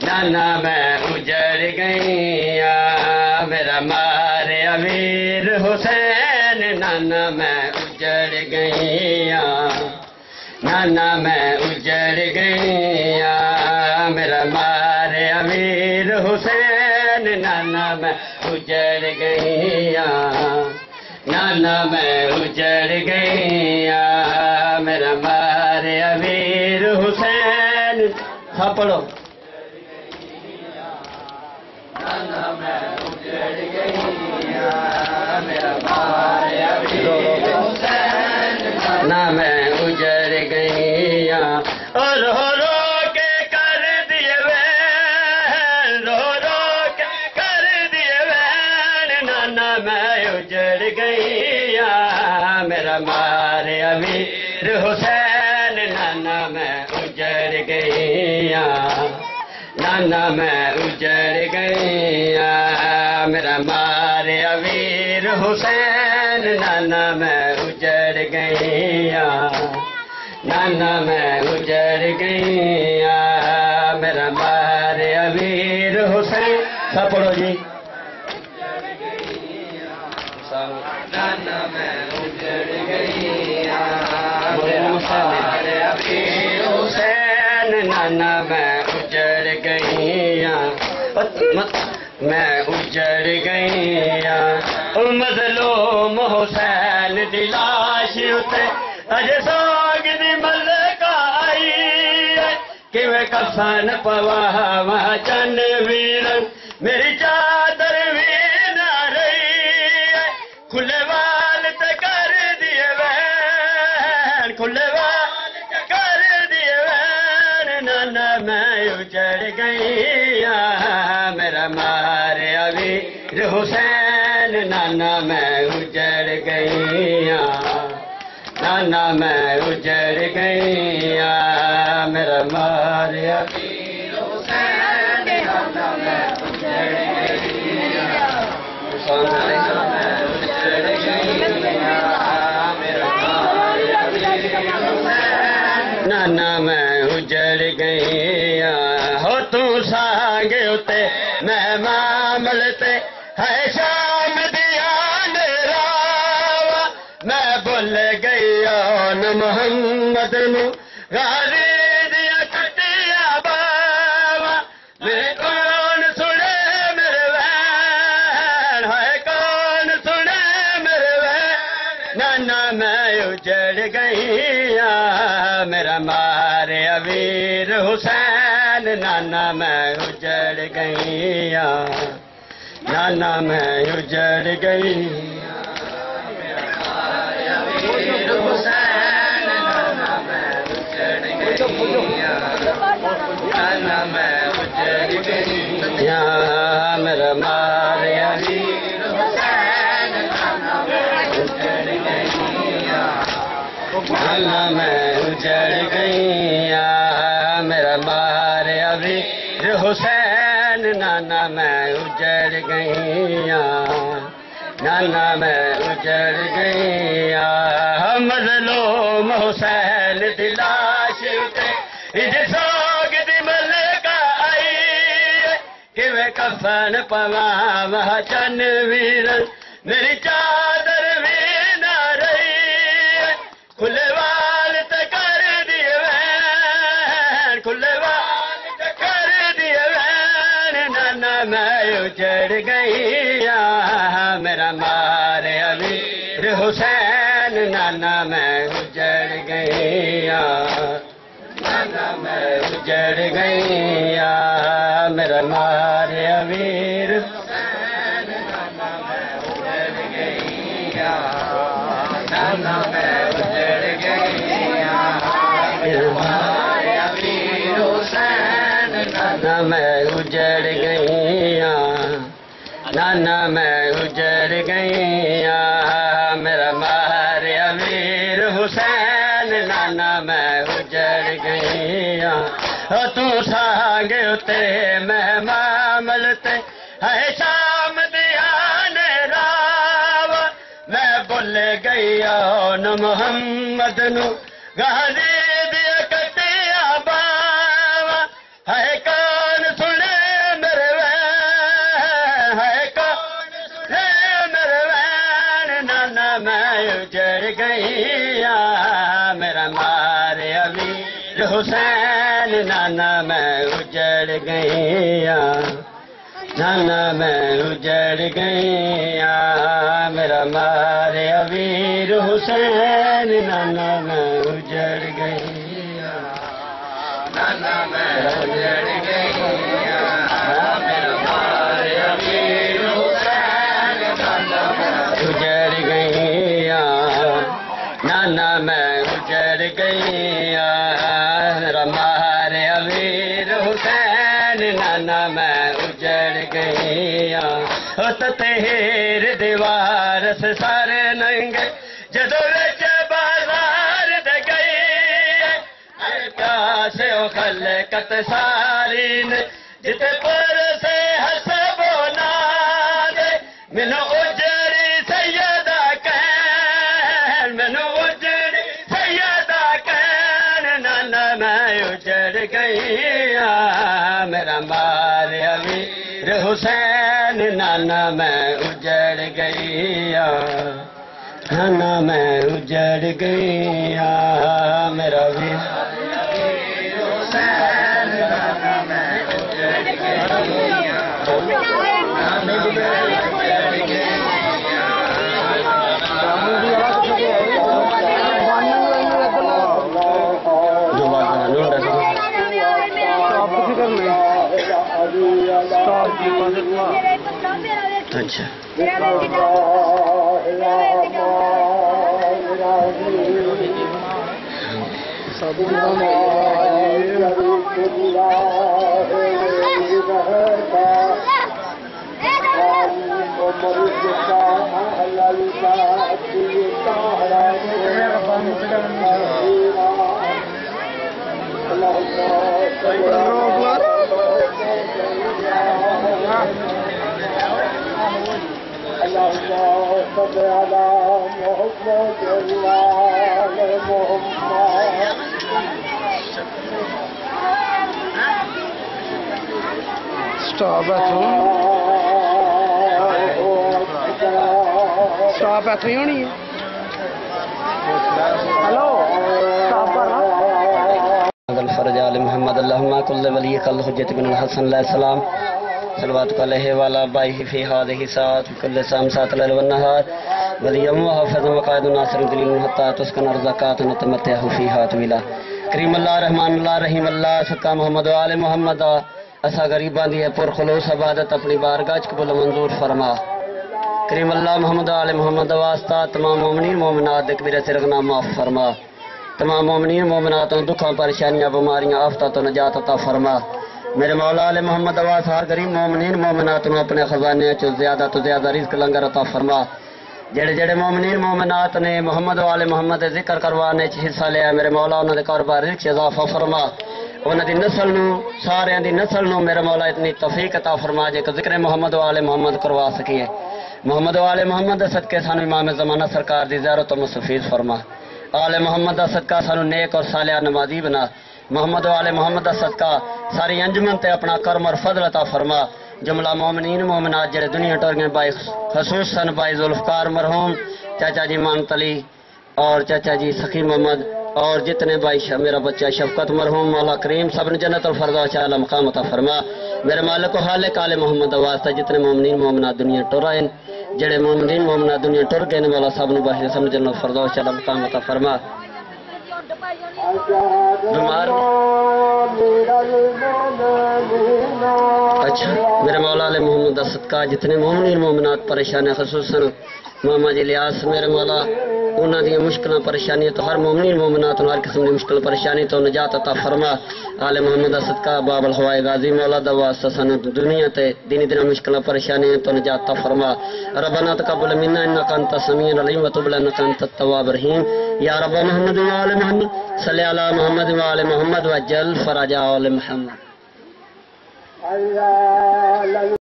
نانا میں اجڑ گئی میرا مارے امیر حسین نانا میں اجڑ گئی نانا میں اجڑ گئی میرا مارے امیر حسین نانا میں اجڑ گئی نانا میں اجڑ گئی میرا مارے امیر حسین ہاں پڑھو نانا میں اجڑ گئی میرا مارے امیر حسین نانا میں اجڑ گئی اور رو رو کے کر دیے وین رو رو کے کر دیے وین نانا میں اجڑ گئی میرا مارے امیر حسین نانا میں اجڑ گئی نانا میں اجڑ گئی میرا مارے امیر حسین نانا میں اجڑ گئی نانا میں اجڑ گئی میرا مارے امیر حسین سب پڑھو جی نانا میں اجڑ گئی مارے امیر حسین نانا میں اجڑ گئی میں اجڑ گئی مظلوم حسین دی لاش اتے اج ساگ دی ملکہ آئی کیویں کفن پواواں چن ویرن میری چادر بھی نہ رہی کھلے وال تے کر دیے وین کھلے وال تے کر دیے وین نانا میں اجڑ گئی میرا مارے امیر حسین نانا میں اجڑ گئی نانا میں اجڑ گئی میرا مارے امیر حسین نانا میں اجڑ گئی نانا میں اجڑ گئی میرا مارے امیر حسین نانا میں اجڑ گئی ہو تو سانگے اتے میں معامل تے ہے شام دیا نیراوا میں بھول گئی آن محمد نو غازی دیا کٹیا باوا میرے کون سنے میرے وین ہے کون سنے میرے وین نانا میں اجڑ گئی میرا مارے امیر حسین نانا میں اجڑ گئی نانا میں اجڑ گئی میرا مارے امیر حسین نانا میں اجڑ گئی نانا میں اجڑ گئی میرا مارے امیر حسین نانا میں اجڑ گئی نانا میں اجڑ گئی میرا مارے امیر حسین نانا میں اجڑ گئی نانا میں اجڑ گئی مظلوم حسین دی لاش اتے اج ساگ دی ملکہ آئی کیویں کفن پواواں چن ویرن میری چادر بھی نہ رہی کھلے وال تے کر دیے وین کھلے وال تے کر دیے وین نانا میں اجڑ گئی میرا مارے امیر حسین نانا میں اجڑ گئی نانا میں اجڑ گئی میرا مارے امیر حسین نانا میں اجڑ گئی نانا میں اجڑ گئی میرا مارے امیر حسین نانا میں اجڑ گئی نانا میں اجڑ گئی میرا مارے امیر حسین نانا میں اجڑ گئی تو سانگے اتے میں معامل تے ہے شام دیا نیراوا میں بھول گئی آن محمد نو غازی دیا کٹیا باوا ہے کون سنے اجڑ گئی میرا مار امیر حسین نانا میں اجڑ گئی نانا میں اجڑ گئی میرا مار امیر حسین نانا میں اجڑ گئی نانا میں اجڑ گئی میرا مار امیر حسین نانا میں اجڑ گئی نانا میں اجڑ گئی میرا مار امیر حسین نانا میں اجڑ گئی تہر دیوار سے سارے ننگے جدو وچ بازار دے گئی پیاسے او خلقت ساری نے جتے پر سے حسب و ناد منو اجڑی سیدہ کہن منو اجڑی سیدہ کہن نانا میں اجڑ گئی میرا مار امیر حسین نانا میں اجڑ گئی نانا میں اجڑ گئی میرا امیر حسین نانا میں اجڑ گئی نانا میں اجڑ گئی اچھا سٹاپ ایتھے ہی ہونی ہے ہلو الفرج آل محمد اللہم کل ولیک الحجت بن الحسن علیہ السلام صلوات علیہ والا بائہ فی هذه ساعت کل سام سات لیل والنہار ولیم وحافظ وقائد ناصر دلیم حتی تسکن ارزقات نتمتع فیہا طویلا کریم اللہ رحمان اللہ رحیم اللہ صدقہ محمد و آل محمد اسا غریبان دی پر خلوص عبادت اپنی بارگاہ قبول منظور فرما کریم اللہ محمد و آل محمد واسطہ تمام مومنین مومنات دکبیر سرغنا معاف فرما تمام مومنین مومناتوں دکھاں پریشانیاں بیماریاں آفتات و نجات عطا فرما میرے مولا علی محمد آواز ہر غریب مومنین مومناتوں اپنے خزانے چو زیادہ تو زیادہ رزق لنگر عطا فرما جڑے جڑے مومنین مومنات نے محمد و آل محمد ذکر کروانے چ حصہ لیا میرے مولا انہوں نے کاروبار رزق اضافہ فرما انہوں دی نسل نو سارے دی نسل نو میرے مولا اتنی توفیق عطا فرما جے کہ ذکر محمد و آل محمد کروا سکیے محمد و آل محمد صدقے سانو امام زمانہ سرکار دی زیارت و مستفیض فرما آل محمد دا صدقہ سانو نیک اور صالح نمازی بنا محمد و آل محمد دا صدقہ ساری انجمن تے اپنا کرم اور فضل عطا فرما جملہ مومنین مومنات جڑے دنیا ٹور گئے بائی خصوصاً بائی ذوالفقار مرحوم چاچا جی مانت علی اور چاچا جی سخی محمد اور جتنے بھائی میرا بچہ شفقت مرحوم مولا کریم سب نے جنت الفردوس اعلی مقام عطا فرما میرے مالک و خالق آل محمد واسطہ جتنے مومنین مومنات دنیا ٹور آئے جڑے مومنین مومنات دنیا ٹور گئے مولا سب نے باہر سب نے جنت الفردوس اعلی مقام عطا فرما بیمار اچھا میرے مولا علیہ محمد دا صدقہ جتنے مومنین مومنات پریشان ہیں خصوصاً محمد الیاس میرے مولا انہاں دی مشکلاں پریشانی تو ہر مومنین مومنات ہر قسم دی مشکل پریشانی تو نجات عطا فرما آل محمد دا صدقہ باب الہوائے غازی مولا دا واسطہ سن دنیا تے دینی دن مشکل پریشانی تو نجات عطا فرما ربنا تقبل منا انک انت السمیع العلیم وتب لنا انک انت التواب الرحیم یا رب محمد و آل محمد صلی علی محمد و آل محمد وجل فرج آل محمد